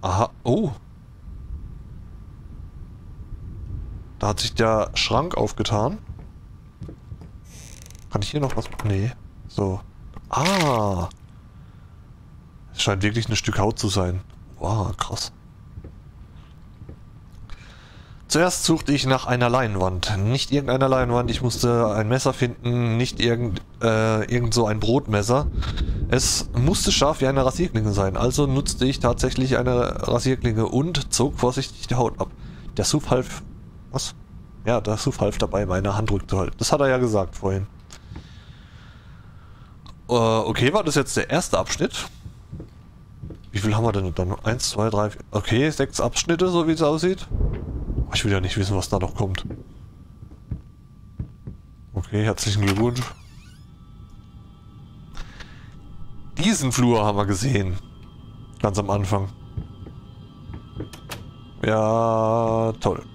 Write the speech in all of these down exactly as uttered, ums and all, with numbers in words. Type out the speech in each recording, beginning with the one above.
Aha, oh. Da hat sich der Schrank aufgetan. Kann ich hier noch was... Nee. So. Ah. Es scheint wirklich ein Stück Haut zu sein. Wow, krass. Zuerst suchte ich nach einer Leinwand. Nicht irgendeiner Leinwand, ich musste ein Messer finden, nicht irgend, äh, irgend so ein Brotmesser. Es musste scharf wie eine Rasierklinge sein, also nutzte ich tatsächlich eine Rasierklinge und zog vorsichtig die Haut ab. Der Suf half... Was? Ja, der Suf half dabei, meine Hand rückzuhalten. Das hat er ja gesagt vorhin. Äh, okay, war das jetzt der erste Abschnitt? Wie viel haben wir denn dann? Eins, zwei, drei, vier... Okay, sechs Abschnitte, so wie es aussieht. Ich will ja nicht wissen, was da noch kommt. Okay, herzlichen Glückwunsch. Diesen Flur haben wir gesehen. Ganz am Anfang. Ja, toll.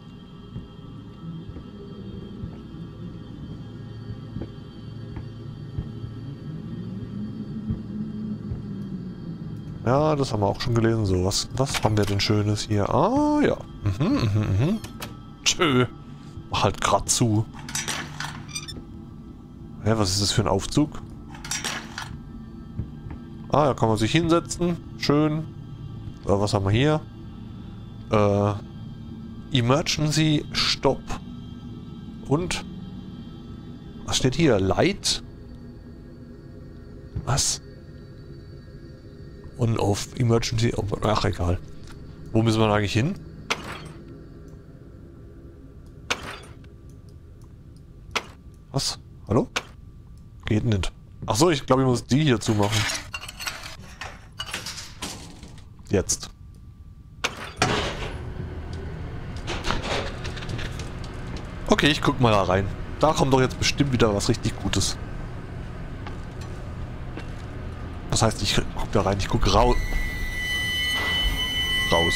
Ja, das haben wir auch schon gelesen. So, was, was haben wir denn Schönes hier? Ah, ja. Mhm, mhm, mhm. Tschö. Mach halt grad zu. Ja, was ist das für ein Aufzug? Ah, da kann man sich hinsetzen. Schön. So, was haben wir hier? Äh, Emergency Stop. Und? Was steht hier? Light? Was? Und auf Emergency... Ach, egal. Wo müssen wir eigentlich hin? Was? Hallo? Geht nicht. Ach so, ich glaube, ich muss die hier zumachen. Jetzt. Okay, ich guck mal da rein. Da kommt doch jetzt bestimmt wieder was richtig Gutes. Das heißt, ich guck da rein, ich guck raus. Raus.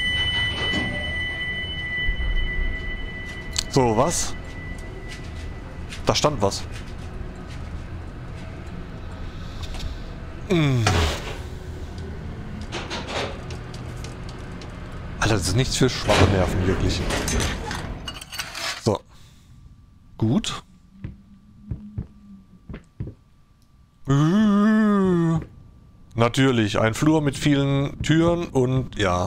So, was? Da stand was. Hm. Alter, das ist nichts für schwache Nerven, wirklich. So. Gut. Äh, natürlich, ein Flur mit vielen Türen und ja.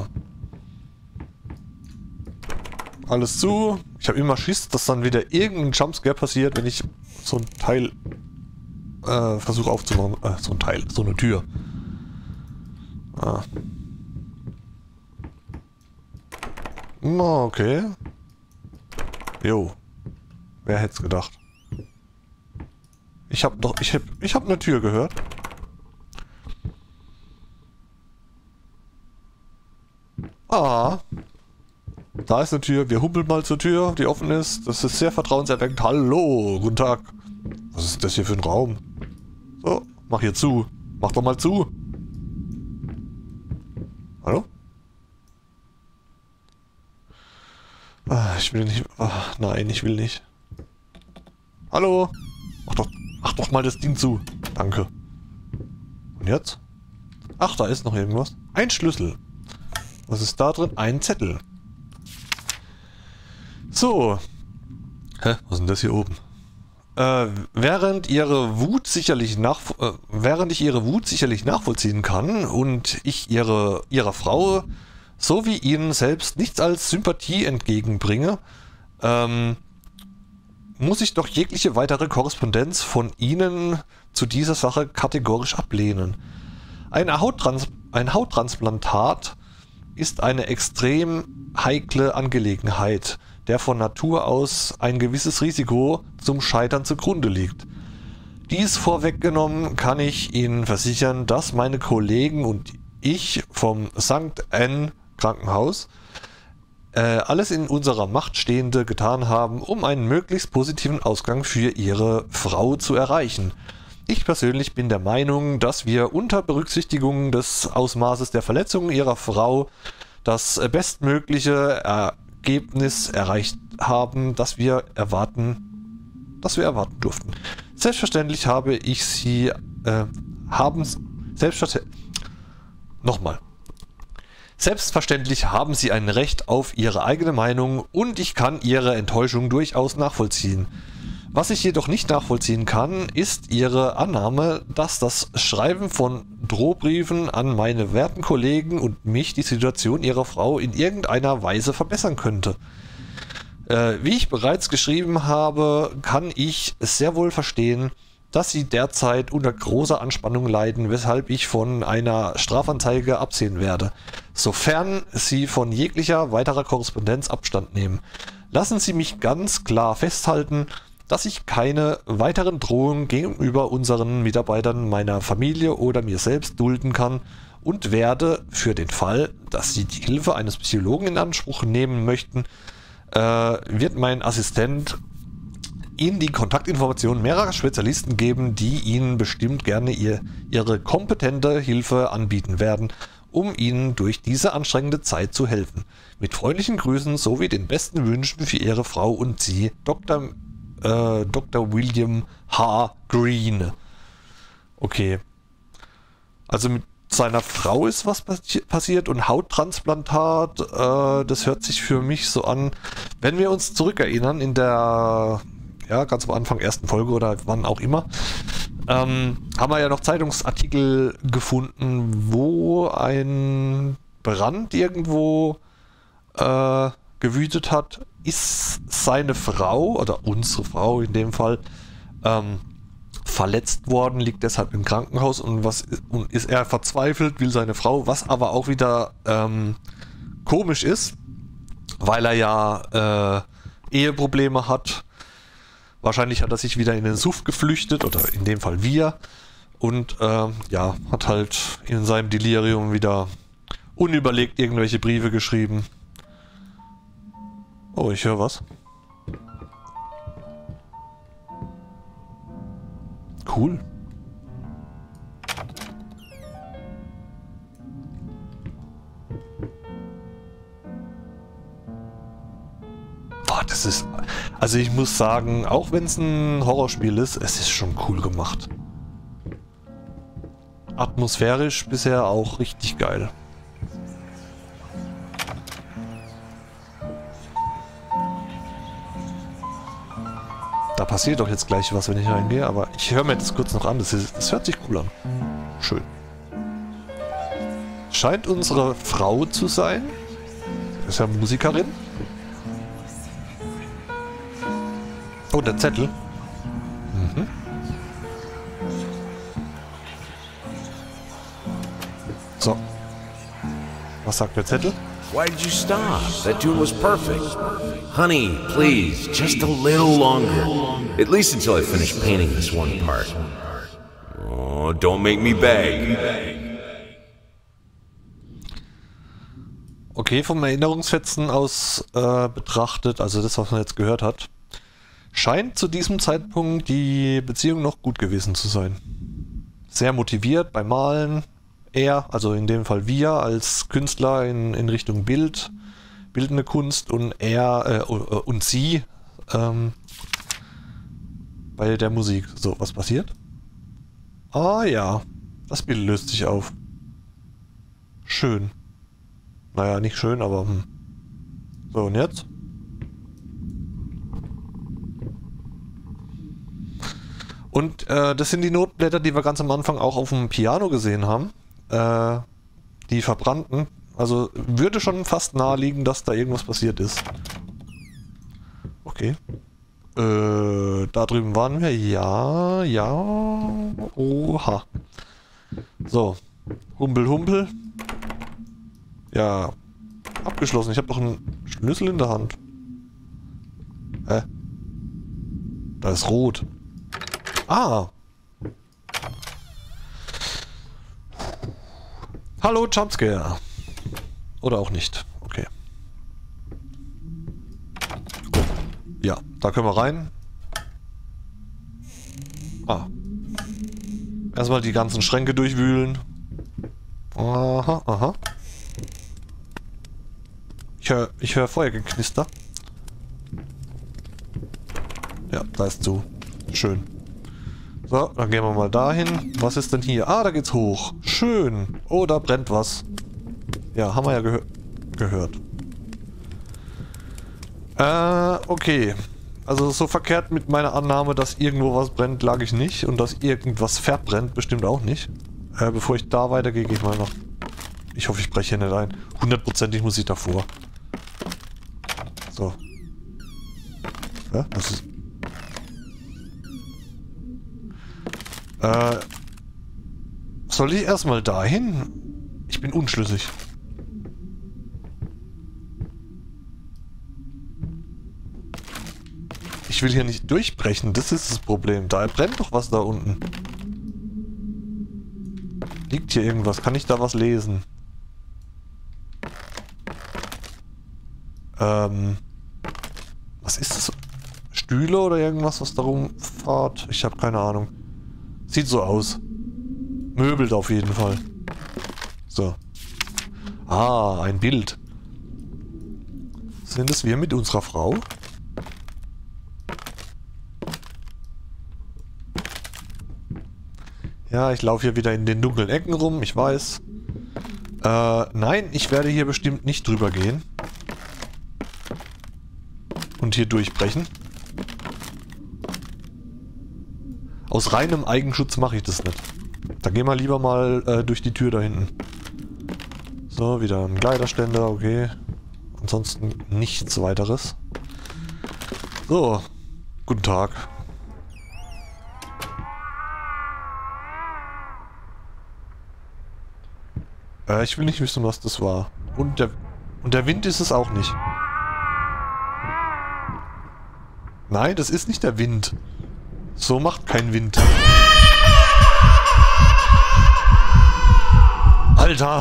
Alles zu. Ich habe immer Schiss, dass dann wieder irgendein Jumpscare passiert, wenn ich so ein Teil äh, versuche aufzumachen. Äh, so ein Teil, so eine Tür. Ah. Okay. Jo. Wer hätte es gedacht? Ich habe doch, ich habe, ich habe eine Tür gehört. Ah. Da ist eine Tür. Wir humpeln mal zur Tür, die offen ist. Das ist sehr vertrauenserweckend. Hallo, guten Tag. Was ist das hier für ein Raum? So, mach hier zu. Mach doch mal zu. Hallo? Ah, ich will nicht. Ach, nein, ich will nicht. Hallo? Mach doch, mach doch mal das Ding zu. Danke. Und jetzt? Ach, da ist noch irgendwas. Ein Schlüssel. Was ist da drin? Ein Zettel. So. Hä? Was ist denn das hier oben? Äh, während ihre Wut sicherlich nach, äh, während ich ihre Wut sicherlich nachvollziehen kann und ich ihre, ihrer Frau sowie ihnen selbst nichts als Sympathie entgegenbringe, ähm, muss ich doch jegliche weitere Korrespondenz von ihnen zu dieser Sache kategorisch ablehnen. Ein, Hauttrans ein Hauttransplantat ist eine extrem heikle Angelegenheit, der von Natur aus ein gewisses Risiko zum Scheitern zugrunde liegt. Dies vorweggenommen kann ich Ihnen versichern, dass meine Kollegen und ich vom Sankt Anne Krankenhaus äh, alles in unserer Macht Stehende getan haben, um einen möglichst positiven Ausgang für Ihre Frau zu erreichen. Ich persönlich bin der Meinung, dass wir unter Berücksichtigung des Ausmaßes der Verletzungen Ihrer Frau das bestmögliche Ergebnis erreicht haben, das wir erwarten, das wir erwarten durften. Selbstverständlich habe ich Sie, äh, haben, selbstverständlich, nochmal. Selbstverständlich haben sie ein Recht auf ihre eigene Meinung und ich kann ihre Enttäuschung durchaus nachvollziehen. Was ich jedoch nicht nachvollziehen kann, ist ihre Annahme, dass das Schreiben von Drohbriefen an meine werten Kollegen und mich die Situation ihrer Frau in irgendeiner Weise verbessern könnte. Äh, wie ich bereits geschrieben habe, kann ich sehr wohl verstehen, dass sie derzeit unter großer Anspannung leiden, weshalb ich von einer Strafanzeige absehen werde, sofern sie von jeglicher weiterer Korrespondenz Abstand nehmen. Lassen Sie mich ganz klar festhalten, dass ich keine weiteren Drohungen gegenüber unseren Mitarbeitern, meiner Familie oder mir selbst dulden kann und werde für den Fall, dass Sie die Hilfe eines Psychologen in Anspruch nehmen möchten, äh, wird mein Assistent Ihnen die Kontaktinformationen mehrerer Spezialisten geben, die Ihnen bestimmt gerne ihr, ihre kompetente Hilfe anbieten werden, um Ihnen durch diese anstrengende Zeit zu helfen. Mit freundlichen Grüßen sowie den besten Wünschen für Ihre Frau und Sie, Doktor Äh, Doktor William H. Green. Okay. Also mit seiner Frau ist was passi passiert und Hauttransplantat, äh, das hört sich für mich so an, wenn wir uns zurückerinnern in der, ja, ganz am Anfang ersten Folge oder wann auch immer, ähm, haben wir ja noch Zeitungsartikel gefunden, wo ein Brand irgendwo äh, gewütet hat. Ist seine Frau, oder unsere Frau in dem Fall, ähm, verletzt worden, liegt deshalb im Krankenhaus und was und ist er verzweifelt, will seine Frau, was aber auch wieder ähm, komisch ist, weil er ja äh, Eheprobleme hat. Wahrscheinlich hat er sich wieder in den Suff geflüchtet, oder in dem Fall wir, und äh, ja, hat halt in seinem Delirium wieder unüberlegt irgendwelche Briefe geschrieben. Oh, ich höre was. Cool. Boah, das ist... Also ich muss sagen, auch wenn es ein Horrorspiel ist, es ist schon cool gemacht. Atmosphärisch bisher auch richtig geil. Da passiert doch jetzt gleich was, wenn ich reingehe, aber ich höre mir das kurz noch an. Das, ist, das hört sich cool an. Schön. Scheint unsere Frau zu sein. Sie ist ja Musikerin. Oh, der Zettel. Mhm. So. Was sagt der Zettel? Why did you stop? That tune was perfect. Honey, please, just a little longer. At least until I finish painting this one part. Oh, don't make me beg. Okay, vom Erinnerungsfetzen aus äh, betrachtet, also das, was man jetzt gehört hat, scheint zu diesem Zeitpunkt die Beziehung noch gut gewesen zu sein. Sehr motiviert beim Malen. Er, also in dem Fall wir als Künstler in, in Richtung Bild, bildende Kunst und er äh, und sie ähm, bei der Musik. So, was passiert? Ah ja, das Bild löst sich auf. Schön. Naja, nicht schön, aber hm. So, und jetzt? Und äh, das sind die Notblätter, die wir ganz am Anfang auch auf dem Piano gesehen haben. Äh, die verbrannten. Also würde schon fast naheliegen, dass da irgendwas passiert ist. Okay. Äh, da drüben waren wir. Ja, ja. Oha. So. Humpel, humpel. Ja. Abgeschlossen. Ich habe doch einen Schlüssel in der Hand. Hä? Da ist rot. Ah. Hallo, Jumpscare. Oder auch nicht. Okay. Ja, da können wir rein. Ah. Erstmal die ganzen Schränke durchwühlen. Aha, aha. Ich höre ich hör Feuergeknister. Ja, da ist zu. Schön. So, dann gehen wir mal dahin. Was ist denn hier? Ah, da geht's hoch. Schön. Oh, da brennt was. Ja, haben wir ja gehö gehört. Äh, okay. Also so verkehrt mit meiner Annahme, dass irgendwo was brennt, lag ich nicht. Und dass irgendwas verbrennt, bestimmt auch nicht. Äh, bevor ich da weitergehe, gehe ich mal noch. Ich hoffe, ich breche hier nicht ein. Hundertprozentig muss ich davor. So. Ja, das ist... Äh... Soll ich erstmal dahin? Ich bin unschlüssig. Ich will hier nicht durchbrechen, das ist das Problem. Da brennt doch was da unten. Liegt hier irgendwas? Kann ich da was lesen? Ähm... Was ist das? Stühle oder irgendwas, was da rumfahrt? Ich habe keine Ahnung. Sieht so aus. Möbelt auf jeden Fall. So. Ah, ein Bild. Sind es wir mit unserer Frau? Ja, ich laufe hier wieder in den dunklen Ecken rum, ich weiß. Äh, nein, ich werde hier bestimmt nicht drüber gehen. Und hier durchbrechen. Aus reinem Eigenschutz mache ich das nicht. Da gehen wir lieber mal äh, durch die Tür da hinten. So, wieder ein Kleiderständer, okay. Ansonsten nichts weiteres. So, guten Tag. Äh, ich will nicht wissen, was das war. Und der, und der Wind ist es auch nicht. Nein, das ist nicht der Wind. So macht kein Wind. Alter!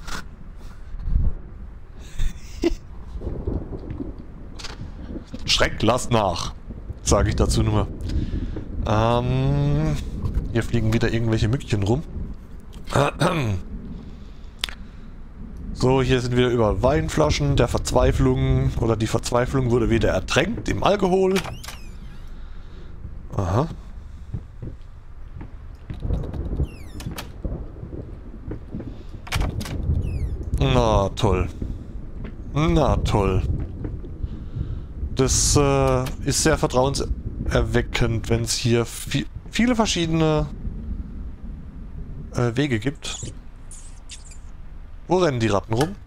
Schreck, lass nach, sage ich dazu nur. Ähm, hier fliegen wieder irgendwelche Mückchen rum. So, hier sind wieder überall Weinflaschen der Verzweiflung. Oder die Verzweiflung wurde wieder ertränkt im Alkohol. Aha. Na toll. Na toll. Das äh, ist sehr vertrauenserweckend, wenn es hier vi viele verschiedene äh, Wege gibt. Wo rennen die Ratten rum?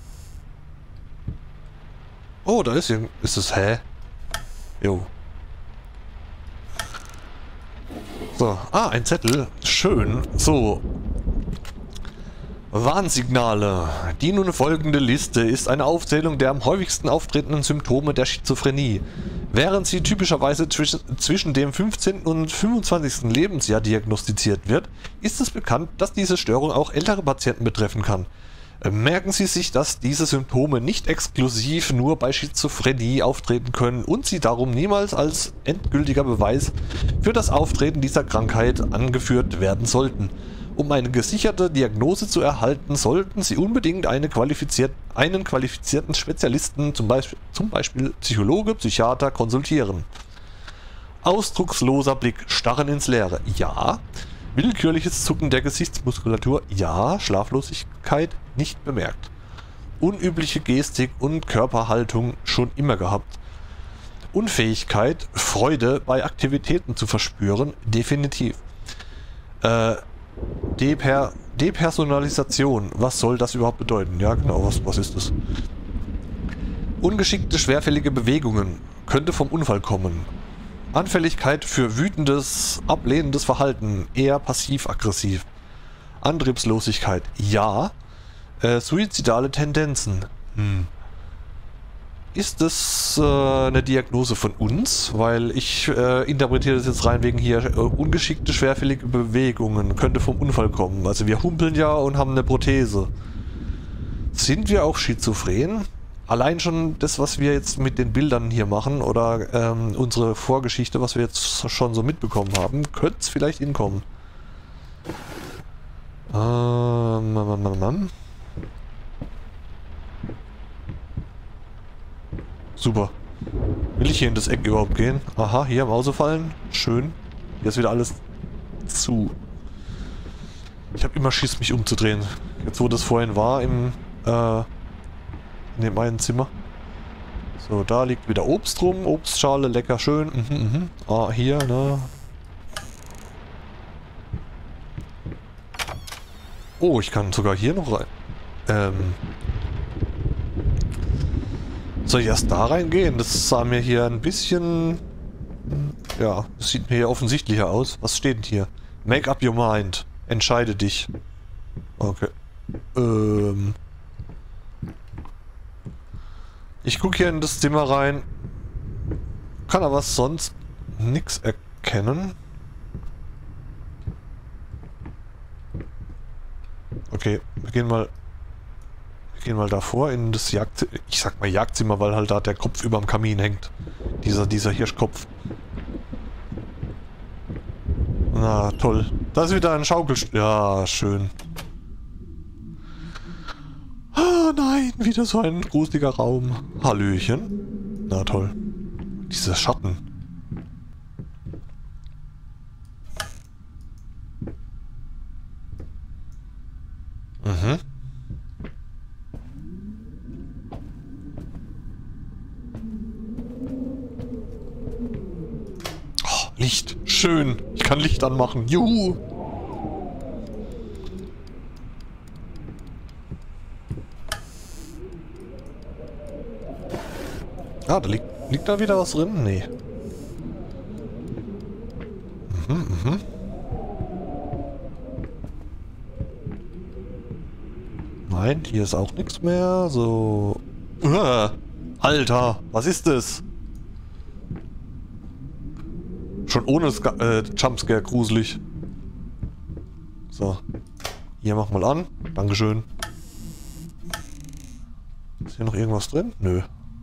Oh, da ist irgend... Ist es... Hä? Jo. So. Ah, ein Zettel. Schön. So. Warnsignale. Die nun folgende Liste ist eine Aufzählung der am häufigsten auftretenden Symptome der Schizophrenie. Während sie typischerweise zwischen, zwischen dem fünfzehnten und fünfundzwanzigsten Lebensjahr diagnostiziert wird, ist es bekannt, dass diese Störung auch ältere Patienten betreffen kann. Merken Sie sich, dass diese Symptome nicht exklusiv nur bei Schizophrenie auftreten können und sie darum niemals als endgültiger Beweis für das Auftreten dieser Krankheit angeführt werden sollten. Um eine gesicherte Diagnose zu erhalten, sollten Sie unbedingt eine qualifiziert, einen qualifizierten Spezialisten, zum Beispiel, zum Beispiel Psychologe, Psychiater, konsultieren. Ausdrucksloser Blick, Starren ins Leere, ja. Willkürliches Zucken der Gesichtsmuskulatur, ja. Schlaflosigkeit, nicht bemerkt. Unübliche Gestik und Körperhaltung, schon immer gehabt. Unfähigkeit, Freude bei Aktivitäten zu verspüren, definitiv. Äh, Deper Depersonalisation, was soll das überhaupt bedeuten? Ja, genau, was, was ist das? Ungeschickte, schwerfällige Bewegungen, könnte vom Unfall kommen. Anfälligkeit für wütendes, ablehnendes Verhalten, eher passiv-aggressiv. Antriebslosigkeit, ja. Äh, suizidale Tendenzen, hm. Ist das äh, eine Diagnose von uns? Weil ich äh, interpretiere das jetzt rein wegen hier äh, ungeschickte, schwerfällige Bewegungen. Könnte vom Unfall kommen. Also wir humpeln ja und haben eine Prothese. Sind wir auch schizophren? Allein schon das, was wir jetzt mit den Bildern hier machen oder ähm, unsere Vorgeschichte, was wir jetzt schon so mitbekommen haben, könnte es vielleicht hinkommen. Ähm, mam, mam, mam. Super. Will ich hier in das Eck überhaupt gehen? Aha, hier am Hause fallen. Schön. Hier ist wieder alles zu. Ich habe immer Schiss, mich umzudrehen. Jetzt, wo das vorhin war im Äh, in dem einen Zimmer. So, da liegt wieder Obst rum. Obstschale, lecker, schön. Mhm, mhm. Ah, hier, ne? Oh, ich kann sogar hier noch rein. Ähm. Soll ich erst da reingehen? Das sah mir hier ein bisschen... Ja, das sieht mir hier offensichtlicher aus. Was steht denn hier? Make up your mind. Entscheide dich. Okay. Ähm... Ich gucke hier in das Zimmer rein. Kann aber sonst nichts erkennen. Okay, wir gehen mal... Wir gehen mal davor in das Jagdzimmer. Ich sag mal Jagdzimmer, weil halt da der Kopf überm Kamin hängt. Dieser, dieser Hirschkopf. Na, toll. Da ist wieder ein Schaukelstuhl. Ja, schön. Ah, nein, wieder so ein gruseliger Raum. Hallöchen. Na toll. Dieser Schatten. Mhm. Oh, Licht. Schön. Ich kann Licht anmachen. Juhu. Ah, da liegt, liegt da wieder was drin? Nee. Mhm, mhm. Nein, hier ist auch nichts mehr. So. Uah, Alter, was ist das? Schon ohne Ska äh, Jumpscare gruselig. So. Hier mach mal an. Dankeschön. Ist hier noch irgendwas drin? Nö.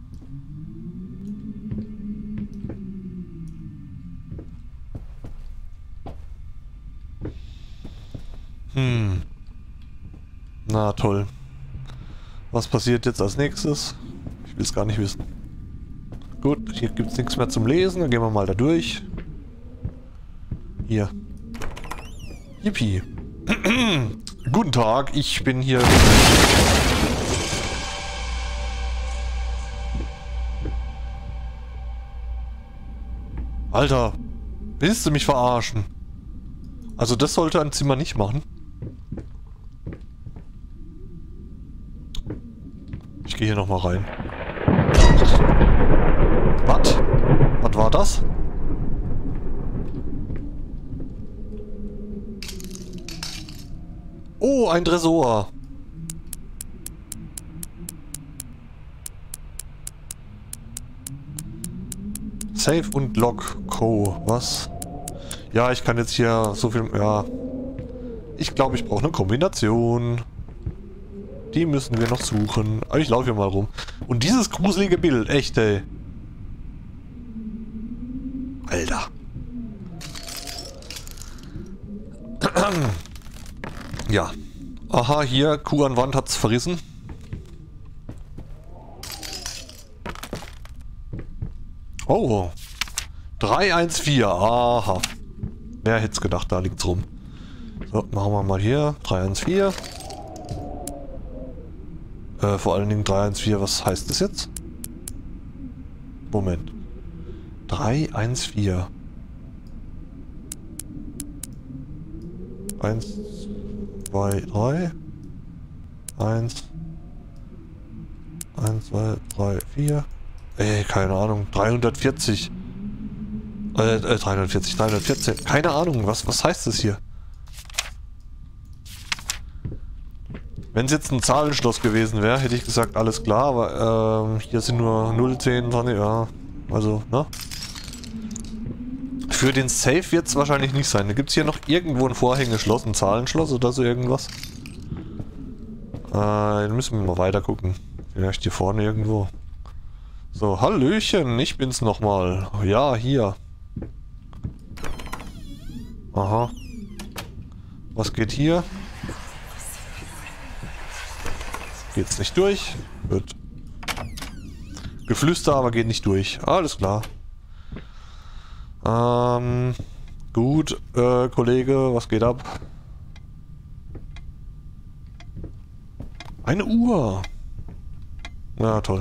Hm. Na toll. Was passiert jetzt als nächstes? Ich will es gar nicht wissen. Gut, hier gibt es nichts mehr zum Lesen. Dann gehen wir mal da durch. Hier. Yippie. Guten Tag, ich bin hier... Alter, willst du mich verarschen? Also das sollte ein Zimmer nicht machen. Ich gehe hier nochmal rein. Was? Was war das? Oh, ein Tresor. Save und Lock Co. Was? Ja, ich kann jetzt hier so viel... Ja. Ich glaube, ich brauche eine Kombination. Die müssen wir noch suchen. Aber ich laufe hier mal rum. Und dieses gruselige Bild, echt, ey. Alter. Ja. Aha, hier, Kuh an Wand hat's verrissen. Oh. drei eins vier. Aha. Wer hätte es gedacht, da liegt's rum. So, machen wir mal hier. drei eins vier. Äh, vor allen Dingen drei eins vier, was heißt das jetzt? Moment. drei eins vier. eins, zwei, drei. eins. eins, zwei, drei, vier. Ey, keine Ahnung. dreihundertvierzig. Äh, äh dreihundertvierzig, dreihundertvierzehn. Keine Ahnung, was, was heißt das hier? Wenn es jetzt ein Zahlenschloss gewesen wäre, hätte ich gesagt, alles klar, aber ähm, hier sind nur null, zehn, zwanzig, ja, also, ne? Für den Safe wird es wahrscheinlich nicht sein. Da gibt es hier noch irgendwo ein Vorhängeschloss, ein Zahlenschloss oder so irgendwas. Äh, dann müssen wir mal weiter gucken. Vielleicht hier vorne irgendwo. So, Hallöchen, ich bin's nochmal. Ja, hier. Aha. Was geht hier? Geht's nicht durch? Gut. Geflüster, aber geht nicht durch. Alles klar. Ähm, gut, äh, Kollege, was geht ab? Eine Uhr. Na toll.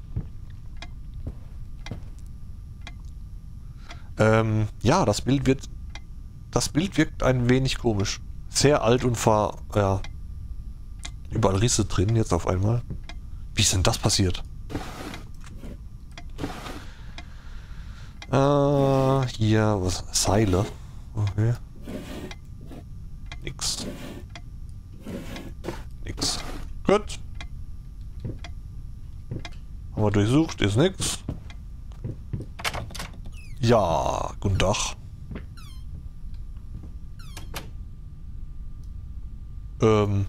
Ähm, ja, das Bild wird... Das Bild wirkt ein wenig komisch. Sehr alt und ver... Ja. Überall Risse drin jetzt auf einmal. Wie ist denn das passiert? Äh, hier, was? Seile. Okay. Nix. Nix. Gut. Haben wir durchsucht, ist nix. Ja, guten Tag. Ähm.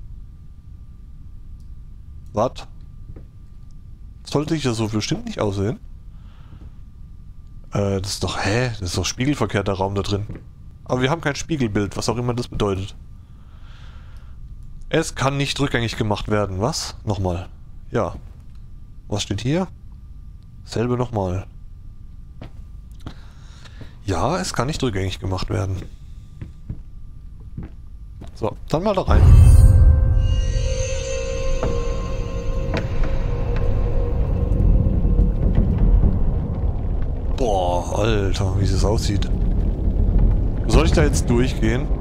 Was? Sollte ich ja so bestimmt nicht aussehen? Äh, das ist doch, hä? Das ist doch spiegelverkehrter Raum da drin. Aber wir haben kein Spiegelbild, was auch immer das bedeutet. Es kann nicht rückgängig gemacht werden. Was? Nochmal. Ja. Was steht hier? Selbe nochmal. Ja, es kann nicht rückgängig gemacht werden. So, dann mal da rein. Boah, Alter, wie es aussieht. Soll ich da jetzt durchgehen?